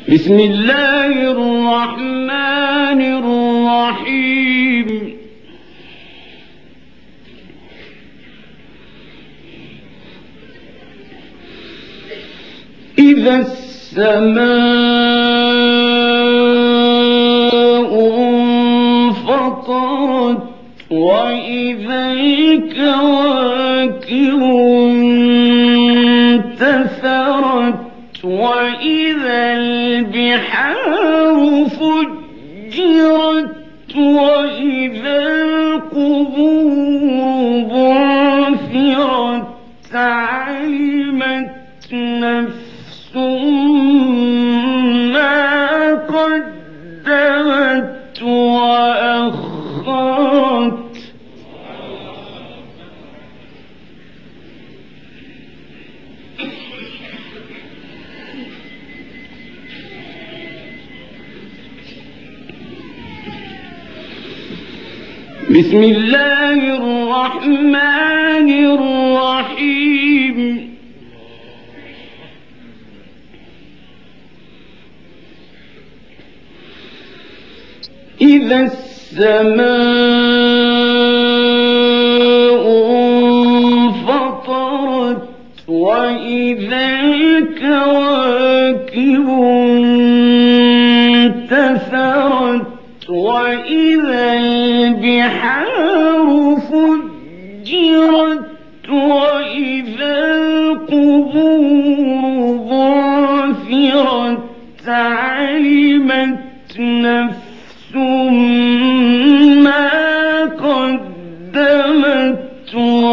بسم الله الرحمن الرحيم. إذا السماء انفطرت وإذا الكواكب انتثرت وإذا البحار فجرت وإذا القبور بعثرت علمت نفس ما قدمت وأخرت. بسم الله الرحمن الرحيم. إذا السماء انفطرت وإذا الكواكب انتثرت وإذا البحار فجرت وإذا القبور بعثرت علمت نفس ما قدمت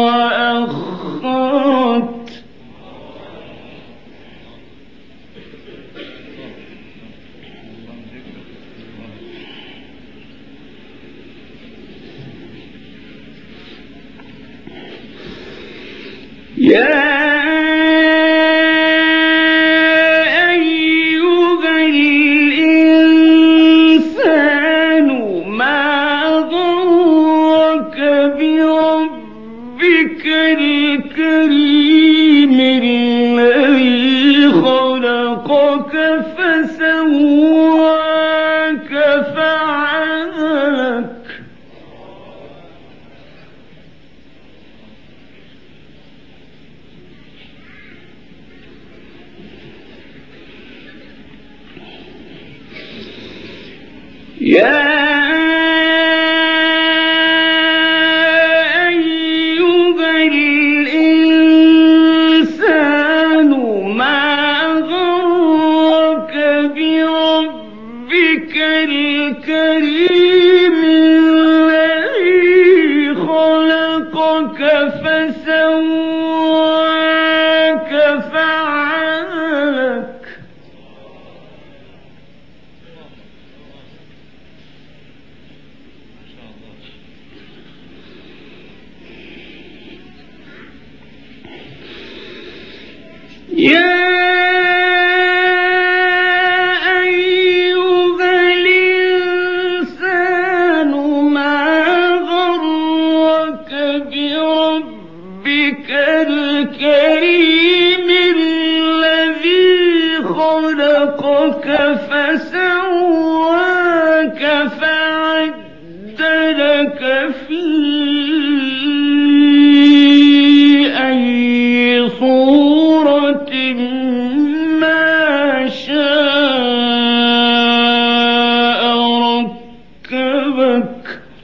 وأخرت. يا أيها الإنسان ما غرك بربك الكريم الذي خلقك فسواك فعدلك. يا أيها الإنسان ما غرك بربك الكريم الذي خلقك فسواك فعدلك. يا أيها الإنسان ما غرك بربك الكريم الذي خلقك فسواك فعدلك في أي صورة ما شاء ركبك.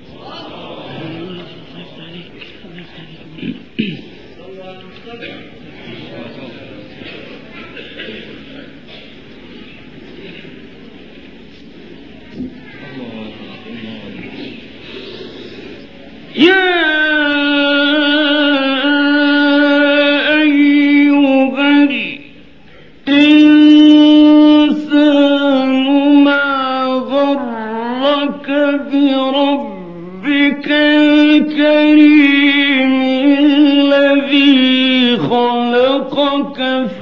يا أيها الإنسان ما غرك بربك الكريم الذي خلقك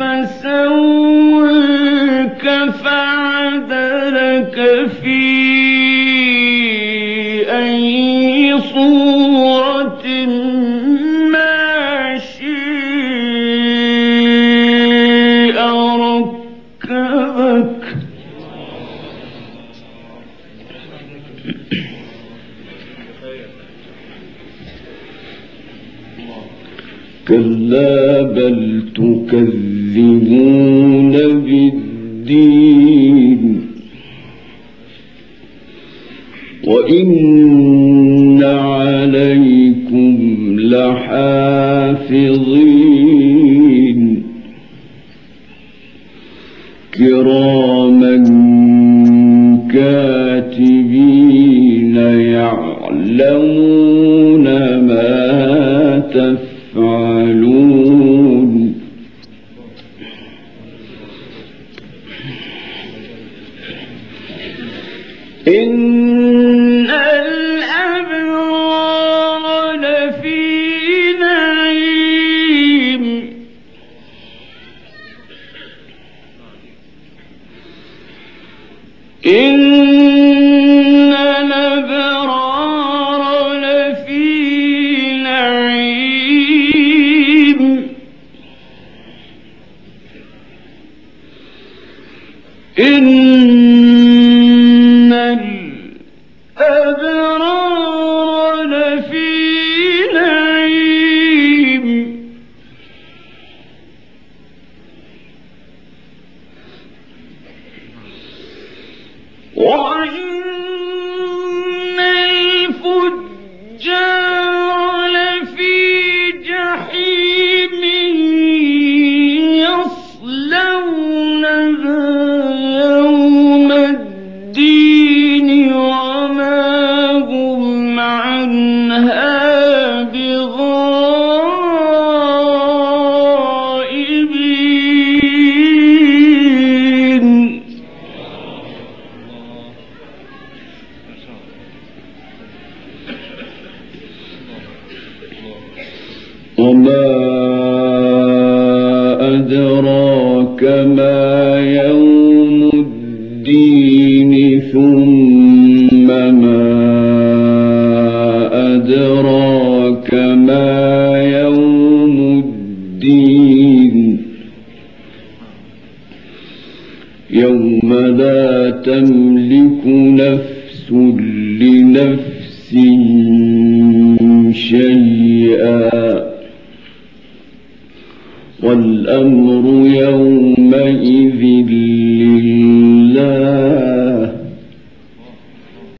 فسواك فعدلك في أي صورة ما شاء ركبك. كلا بل تكذبون بالدين وإن عليكم لحافظين كراما كاتبين يعلمون ما تفعلون إن الأبرار لفي نعيم إن الأبرار لفي نعيم إن الأبرار لفي نعيم وإن الفجار لفي جحيم يصلونها يوم الدين وما هم عنها بغائبين وما أدراك ما يوم الدين ثم ما أدراك ما يوم الدين يوم لا تملك نفس لنفس شيئا والأمر يومئذ